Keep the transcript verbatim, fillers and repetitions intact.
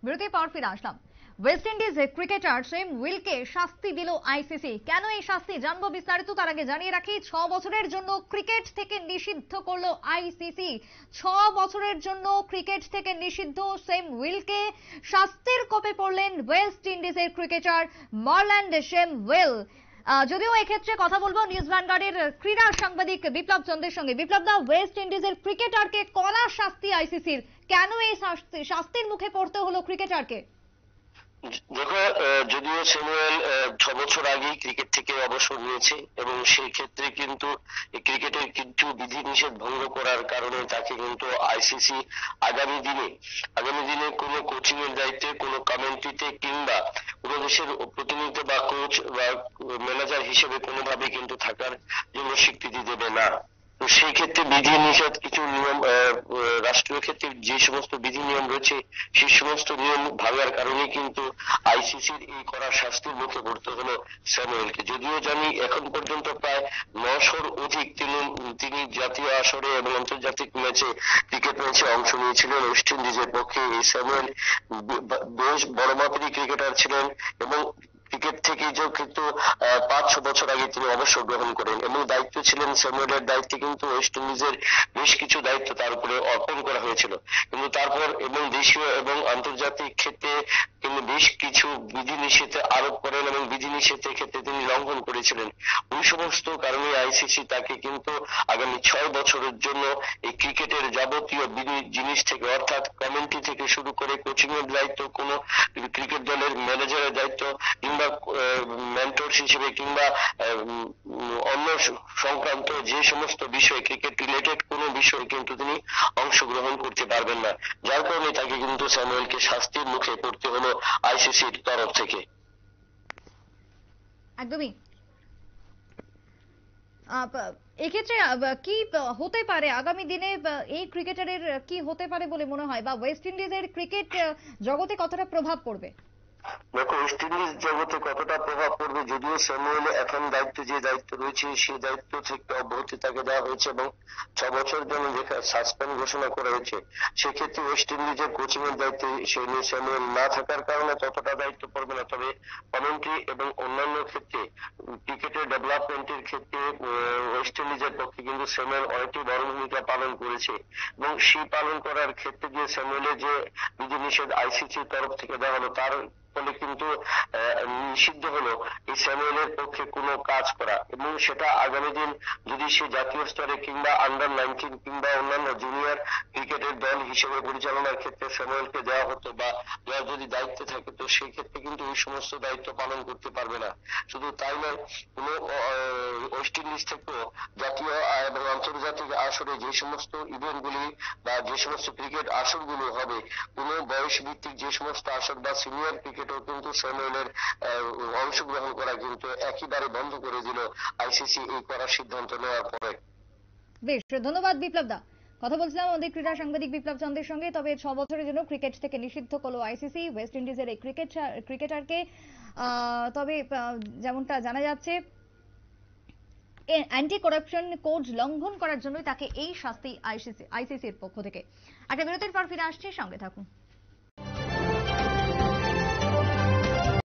বিরতির পর ফিরে আসলাম। ওয়েস্ট ইন্ডিজ ক্রিকেটার সেম উইলকে শাস্তি দিল আইসিসি। কেন এই শাস্তি জানবো বিস্তারিত। তার আগে জানিয়ে রাখি, ছ বছরের জন্য ক্রিকেট থেকে নিষিদ্ধ করলো আইসিসি। ছ বছরের জন্য ক্রিকেট থেকে নিষিদ্ধ সেম উইলকে শাস্তির কোপে পড়লেন ওয়েস্ট ইন্ডিজের ক্রিকেটার মার্ল্যান্ড সেম উইল। যদিও এক্ষেত্রে কথা বলবো নিউজ ভ্যানগার্ডের ক্রীড়া সাংবাদিক বিপ্লব চন্দ্রের সঙ্গে। বিপ্লব দা, ওয়েস্ট ইন্ডিজের ক্রিকেটারকে কড়া শাস্তি আইসিসির, কেন এই শাস্তির মুখে পড়তে হলো ক্রিকেটারকে? দেখো, যদিও স্যামুয়েল ছ বছর আগেই ক্রিকেট থেকে অবসর নিয়েছে এবং সেই ক্ষেত্রে কিন্তু ক্রিকেটের কিছু বিধিনিষেধ ভঙ্গ করার কারণে তাকে কিন্তু আইসিসি আগামী দিনে আগামী দিনে কোনো কোচিং এর দায়িত্বে, কোনো কমেন্ট্রিতে কিংবা কোনো দেশের প্রতিনিধিত্ব বা কোচ বা ম্যানেজার হিসেবে কোনোভাবে কিন্তু থাকার জন্য স্বীকৃতি দেবে না। তো সেই ক্ষেত্রে বিধি নিষেধ কিছু নিয়ম, রাষ্ট্রীয় ক্ষেত্রে যে সমস্ত বিধি নিয়ম রয়েছে সেই সমস্ত নিয়ম ভাঙার কারণে কিন্তু আইসিসির এই কড়া শাস্তির মুখে পড়তে হলো স্যামুয়েলকে। যদিও জানি এখন পর্যন্ত প্রায় নশোর অধিক তিনি তিনি জাতীয় আসরে এবং আন্তর্জাতিক ম্যাচে ক্রিকেট ম্যাচে অংশ নিয়েছিলেন ওয়েস্ট ইন্ডিজের পক্ষে। এই স্যামুয়েল বেশ বড় মাপেরই ক্রিকেটার ছিলেন এবং ক্রিকেট থেকে কিন্তু পাঁচ ছ বছর আগে তিনি অবসর গ্রহণ করেন এবং দায়িত্ব ছিলেন স্যামুয়েলের দায়িত্বে কিন্তু ওয়েস্ট ইন্ডিজের বেশ কিছু দায়িত্ব তার উপরে অর্পণ করা হয়েছিল। কিন্তু তারপর এবং দেশীয় এবং আন্তর্জাতিক ক্ষেত্রে কিন্তু বেশ কিছু বিধিনিষেধ আরোপ করেন এবং বিধিনিষেধের ক্ষেত্রে তিনি লঙ্ঘন করেছিলেন। ওই সমস্ত কারণে আইসিসি তাকে কিন্তু আগামী ছয় বছরের জন্য এই ক্রিকেটের যাবতীয় বিধি জিনিস থেকে, অর্থাৎ কমেন্ট্রি থেকে শুরু করে কোচিং এর দায়িত্ব, কোনো ক্রিকেট দলের ম্যানেজারের দায়িত্ব কিংবা মেন্টর হিসেবে কিংবা অন্য সংক্রান্ত যে সমস্ত বিষয়, ক্রিকেট রিলেটেড কোনো বিষয় কিন্তু তিনি অংশগ্রহণ করতে পারবেন না। যার কারণে তাকে কিন্তু স্যামুয়েলকে শাস্তির মুখে পড়তে হলো আইসিসির তরফ থেকে। একদমই। এক্ষেত্রে কি হতে পারে আগামী দিনে, এই ক্রিকেটারের কি হতে পারে বলে মনে হয়, বা ওয়েস্ট ইন্ডিজের ক্রিকেট জগতে কতটা প্রভাব পড়বে? দেখো, ওয়েস্ট ইন্ডিজ জগতে কতটা প্রভাব পড়বে, যদিও স্যামুয়েল এখন দায়িত্ব যে দায়িত্ব রয়েছে সেই দায়িত্ব থেকে অব্যাহতি তাকে দেওয়া হয়েছে এবং ছ বছরের জন্য সাসপেন্ড ঘোষণা করা হয়েছে। সেক্ষেত্রে ওয়েস্ট ইন্ডিজের কোচিং এর দায়িত্বে সেই স্যামুয়েল না থাকার কারণে ততটা দায়িত্ব পড়বে না। তবে কমেন্ট্রি এবং অন্যান্য ক্ষেত্রে, ক্রিকেটের ডেভেলপমেন্টের ক্ষেত্রে ওয়েস্ট ইন্ডিজের পক্ষে কিন্তু স্যামুয়েল অনেকটি বড় ভূমিকা পালন করেছে এবং সেই পালন করার ক্ষেত্রে যে স্যামুয়েলের যে বিধিনিষেধ আইসিসির তরফ থেকে দেওয়া হলো, তার ফলে কিন্তু নিষিদ্ধ হলো এই স্যামুয়েলের পক্ষে কোনো কাজ করা। এবং সেটা আগামী দিন যদি সে জাতীয় স্তরে কিংবা আন্ডার নাইনটিন কিংবা অন্যান্য জুনিয়র ক্রিকেটের দল হিসেবে পরিচালনার ক্ষেত্রে স্যামুয়েলকে দেওয়া হতো বা দেওয়ার যদি দায়িত্ব থাকে, তো সেই ক্ষেত্রে কিন্তু এই সমস্ত দায়িত্ব পালন করতে পারবে না। শুধু তাই নয়, কোনো ওয়েস্ট ইন্ডিজ থেকেও জাতীয় এবং আন্তর্জাতিক আসরে যে সমস্ত ইভেন্টগুলি বা যে সমস্ত ক্রিকেট আসরগুলো হবে, কোনো বয়স ভিত্তিক যে সমস্ত আসর বা সিনিয়র ক্রিকেটও কিন্তু স্যামুয়েলের অংশগ্রহণ করা কিন্তু একেবারে বন্ধ করে দিল আইসিসি এই করার সিদ্ধান্ত নেওয়ার পরে। বেশ, ধন্যবাদ বিপ্লব দা। কথা বলছিলাম আমাদের ক্রীড়া সাংবাদিক বিপ্লব চন্দ্রের সঙ্গে। তবে ছ বছরের জন্য ক্রিকেট থেকে নিষিদ্ধ করলো আইসিসি ওয়েস্ট ইন্ডিজের এই ক্রিকেট ক্রিকেটারকে। তবে যেমনটা জানা যাচ্ছে, অ্যান্টি করাপশন কোড লঙ্ঘন করার জন্য তাকে এই শাস্তি আইসিসি আইসিসির পক্ষ থেকে। একটা বিরতির পর ফিরে আসছি, সঙ্গে থাকুন।